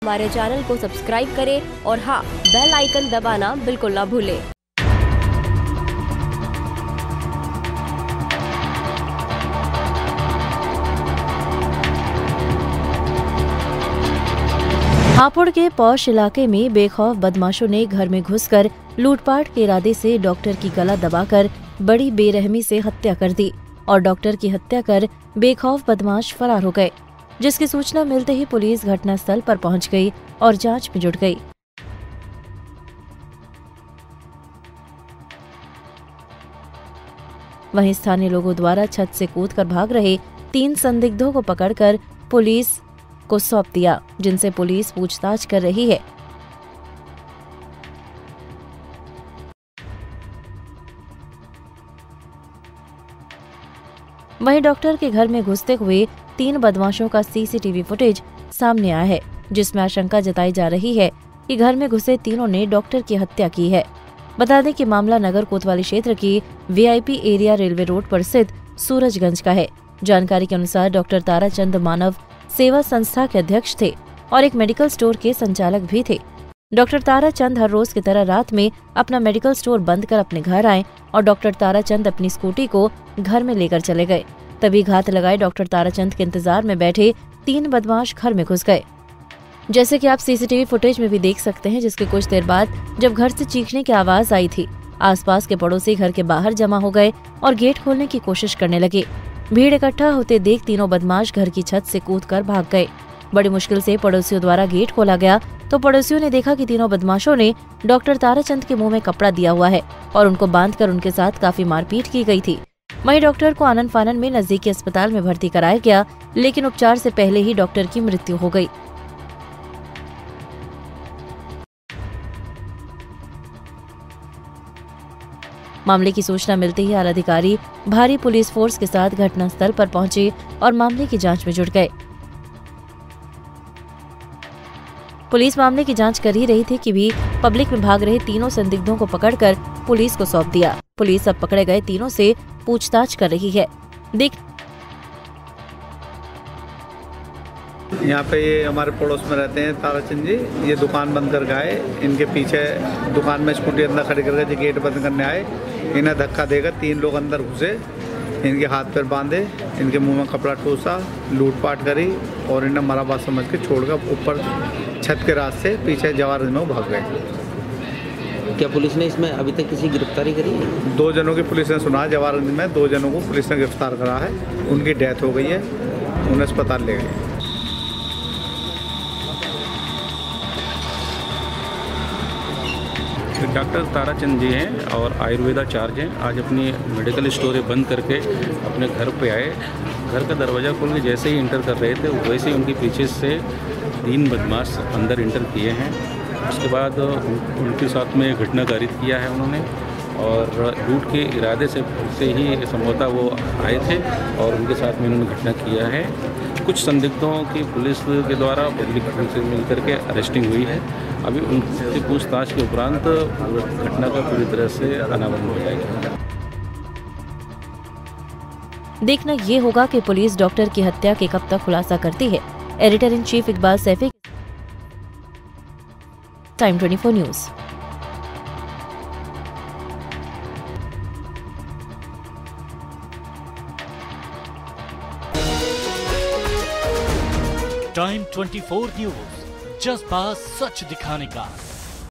हमारे चैनल को सब्सक्राइब करें और हाँ, बेल आइकन दबाना बिल्कुल ना भूलें। हापुड़ के पौष इलाके में बेखौफ बदमाशों ने घर में घुसकर लूटपाट के इरादे से डॉक्टर की गला दबाकर बड़ी बेरहमी से हत्या कर दी और डॉक्टर की हत्या कर बेखौफ बदमाश फरार हो गए, जिसकी सूचना मिलते ही पुलिस घटनास्थल पर पहुंच गई और जांच में जुट गई। वहीं स्थानीय लोगों द्वारा छत से कूदकर भाग रहे 3 संदिग्धों को पकड़कर पुलिस को सौंप दिया, जिनसे पुलिस पूछताछ कर रही है। वहीं डॉक्टर के घर में घुसते हुए 3 बदमाशों का सीसीटीवी फुटेज सामने आया है, जिसमें आशंका जताई जा रही है कि घर में घुसे तीनों ने डॉक्टर की हत्या की है। बता दें कि मामला नगर कोतवाली क्षेत्र की वीआईपी एरिया रेलवे रोड पर स्थित सूरजगंज का है। जानकारी के अनुसार डॉक्टर ताराचंद मानव सेवा संस्था के अध्यक्ष थे और एक मेडिकल स्टोर के संचालक भी थे। डॉक्टर ताराचंद हर रोज की तरह रात में अपना मेडिकल स्टोर बंद कर अपने घर आए और डॉक्टर ताराचंद अपनी स्कूटी को घर में लेकर चले गए। तभी घात लगाए डॉक्टर ताराचंद के इंतजार में बैठे 3 बदमाश घर में घुस गए, जैसे कि आप सीसीटीवी फुटेज में भी देख सकते हैं। जिसके कुछ देर बाद जब घर से चीखने की आवाज आई थी, आसपास के पड़ोसी घर के बाहर जमा हो गए और गेट खोलने की कोशिश करने लगे। भीड़ इकट्ठा होते देख तीनों बदमाश घर की छत से कूदकर भाग गए। बड़ी मुश्किल से पड़ोसियों द्वारा गेट खोला गया तो पड़ोसियों ने देखा कि तीनों बदमाशों ने डॉक्टर ताराचंद के मुंह में कपड़ा दिया हुआ है और उनको बांधकर उनके साथ काफी मारपीट की गई थी। वहीं डॉक्टर को आनन फानन में नजदीकी अस्पताल में भर्ती कराया गया, लेकिन उपचार से पहले ही डॉक्टर की मृत्यु हो गई। मामले की सूचना मिलते ही आला अधिकारी भारी पुलिस फोर्स के साथ घटनास्थल पर पहुंचे और मामले की जांच में जुट गए। पुलिस मामले की जांच कर ही रही थी कि भी पब्लिक में भाग रहे तीनों संदिग्धों को पकड़कर पुलिस को सौंप दिया। पुलिस अब पकड़े गए तीनों से पूछताछ कर रही है। यहाँ पे ये हमारे पड़ोस में रहते हैं ताराचंद जी। ये दुकान बंद कर गए, इनके पीछे दुकान में स्कूटी अंदर खड़ी करके गेट बंद करने आए। इन्हें धक्का देकर 3 लोग अंदर घुसे, इनके हाथ पैर बांधे, इनके मुंह में कपड़ा ठूसा, लूटपाट करी और इन्हें मरा बात समझ के छोड़कर ऊपर छत के रास्ते पीछे जवारगंज में भाग गए। क्या पुलिस ने इसमें अभी तक किसी गिरफ्तारी करी है? 2 जनों की पुलिस ने सुना, जवारगंज में 2 जनों को पुलिस ने गिरफ्तार करा है। उनकी डेथ हो गई है, उन्हें अस्पताल ले गए। डॉक्टर ताराचंद जी हैं और आयुर्वेदाचार्य हैं। आज अपनी मेडिकल स्टोर बंद करके अपने घर पे आए। घर का दरवाज़ा खोल के जैसे ही इंटर कर रहे थे, वैसे ही उनके पीछे से 3 बदमाश अंदर इंटर किए हैं। उसके बाद उनके साथ में घटना कारित किया है उन्होंने और लूट के इरादे से ही संभवतः वो आए थे और उनके साथ में उन्होंने घटना किया है। कुछ संदिग्धों की पुलिस के द्वारा पब्लिक से मिलकर के अरेस्टिंग हुई है। अभी उनकी पूछताछ के उपरांत घटना का पूरी तरह से अनावरण हो जाएगा। देखना ये होगा कि पुलिस डॉक्टर की हत्या के कब तक खुलासा करती है। Editor in chief Iqbal Saifi, time 24 news. Time 24 news, जज्बा सच दिखाने का।